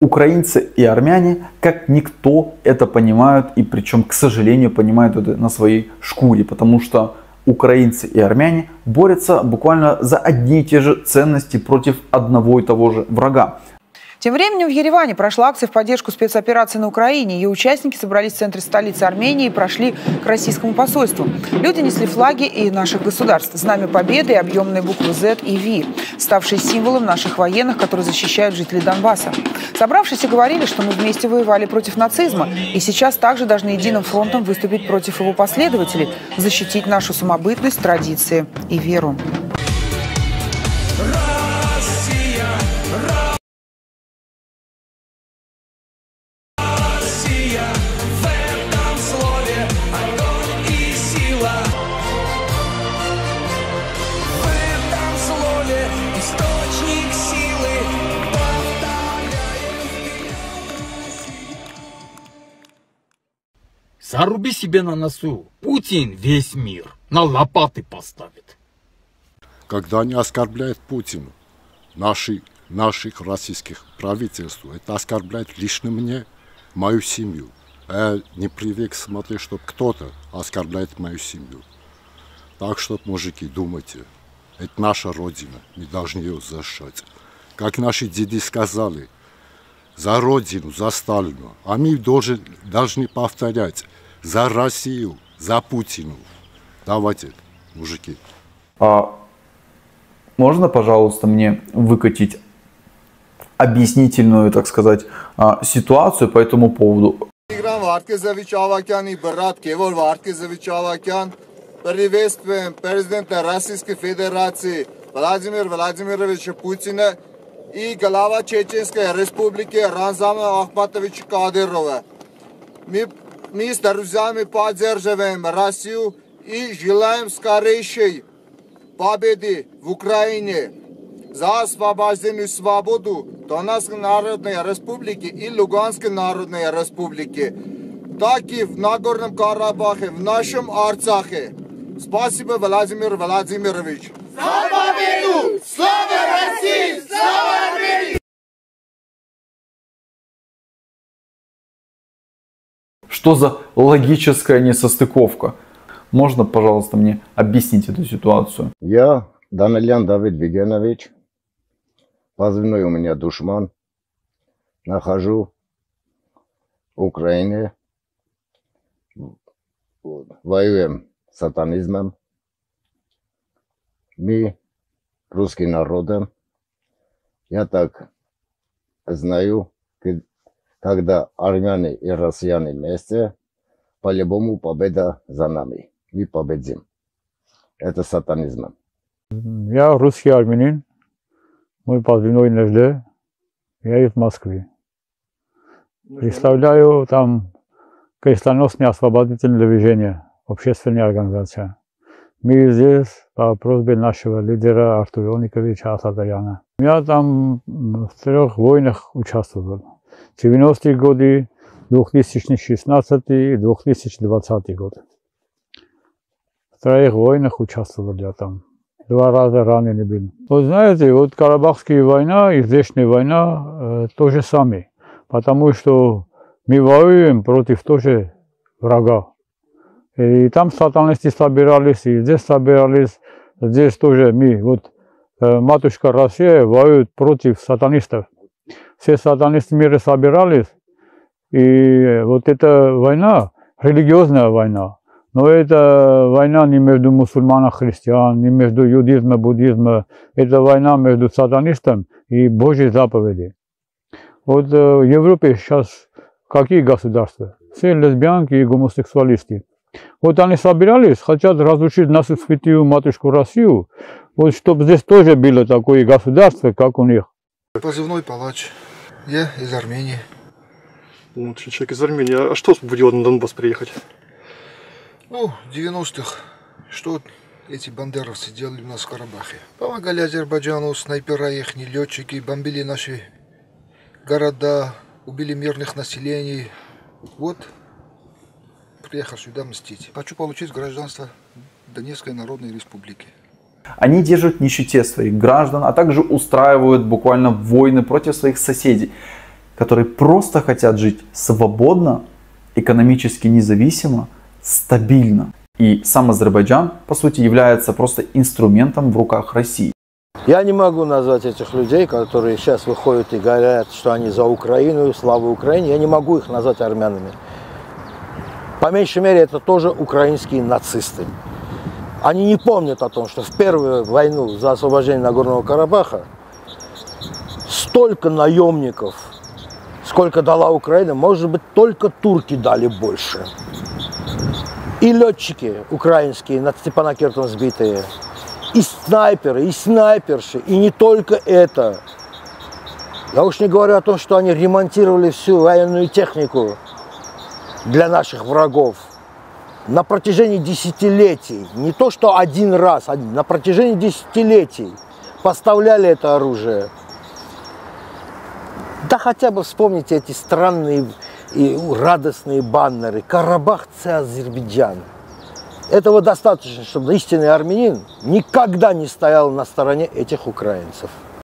Украинцы и армяне как никто это понимают, и причем, к сожалению, понимают это на своей шкуре, потому что украинцы и армяне борются буквально за одни и те же ценности против одного и того же врага. Тем временем в Ереване прошла акция в поддержку спецоперации на Украине. Ее участники собрались в центре столицы Армении и прошли к российскому посольству. Люди несли флаги и наших государств, знамя победы и объемные буквы Z и V, ставшие символом наших военных, которые защищают жителей Донбасса. Собравшиеся говорили, что мы вместе воевали против нацизма и сейчас также должны единым фронтом выступить против его последователей, защитить нашу самобытность, традиции и веру. Заруби себе на носу. Путин весь мир на лопаты поставит. Когда они оскорбляют Путина, наших российских правительств, это оскорбляет лично мне, мою семью. Я не привык смотреть, чтобы кто-то оскорбляет мою семью. Так что, мужики, думайте, это наша Родина, мы должны ее защищать. Как наши деды сказали, за Родину, за Сталина. А мы должны повторять, за Россию, за Путину. Давайте, мужики. Можно, пожалуйста, мне выкатить объяснительную, так сказать, ситуацию по этому поводу? Приветствуем президента Российской Федерации Владимира Владимировича Путина и глава Чеченской Республики Рамзана Ахматовича Кадырова. Мы с друзьями поддерживаем Россию и желаем скорейшей победы в Украине за освобождение и свободу Донецкой Народной Республики и Луганской Народной Республики, так и в Нагорном Карабахе, в нашем Арцахе. Спасибо, Владимир Владимирович. За победу! Слава России! Слава Армении! Что за логическая несостыковка? Можно, пожалуйста, мне объяснить эту ситуацию? Я Данилян Давид Вигенович, позывной у меня Душман, нахожу в Украине, воюем с сатанизмом. Мы, русским народом, я так знаю, когда армяне и россияне вместе, по-любому победа за нами. Мы победим. Это сатанизм. Я русский армянин, мой позывной НЖД, я из Москвы. Представляю там крестоносное освободительное движение, общественная организация. Мы здесь по просьбе нашего лидера Артура Леониковича Асадаяна. Я там в 3 войнах участвовал. 90-е годы, 2016 и 2020 год. В 3 войнах участвовал я там. 2 раза раненый был. Вот знаете, вот Карабахская война и здешняя война то же самое. Потому что мы воюем против тоже врага. И там сатанисты собирались, и здесь собирались. Здесь тоже мы, вот матушка Россия воюет против сатанистов. Все сатанисты мира собирались. И вот эта война, религиозная война. Но это война не между мусульманами и христиан, не между иудаизмом и буддизмом. Это война между сатанистом и Божьей заповедью. Вот в Европе сейчас какие государства? Все лесбиянки и гомосексуалисты. Вот они собирались, хотят разрушить нашу святую матушку Россию, вот чтобы здесь тоже было такое государство, как у них. Позывной палач. Я из Армении. Вот, человек из Армении. А что побудило на Донбасс приехать? Ну, в 90-х, что эти бандеровцы делали у нас в Карабахе? Помогали Азербайджану, снайпера их, летчики, бомбили наши города, убили мирных населений. Вот, приехал сюда мстить. Хочу получить гражданство Донецкой Народной Республики. Они держат в нищете своих граждан, а также устраивают буквально войны против своих соседей. которые просто хотят жить свободно, экономически независимо, стабильно. И сам Азербайджан, по сути, является просто инструментом в руках России. Я не могу назвать этих людей, которые сейчас выходят и говорят, что они за Украину, слава Украине. Я не могу их назвать армянами. По меньшей мере, это тоже украинские нацисты. Они не помнят о том, что в первую войну за освобождение Нагорного Карабаха столько наемников, сколько дала Украина, может быть, только турки дали больше. И летчики украинские над Степанакертом сбитые, и снайперы, и снайперши, и не только это. Я уж не говорю о том, что они ремонтировали всю военную технику для наших врагов. На протяжении десятилетий, не то что один раз, а на протяжении десятилетий поставляли это оружие. Да хотя бы вспомните эти странные и радостные баннеры. Карабах – это Азербайджан. Этого достаточно, чтобы истинный армянин никогда не стоял на стороне этих украинцев.